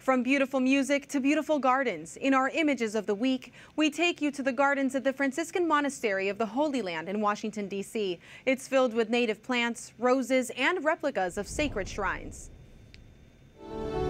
From beautiful music to beautiful gardens, in our Images of the Week, we take you to the gardens at the Franciscan Monastery of the Holy Land in Washington, D.C. It's filled with native plants, roses, and replicas of sacred shrines.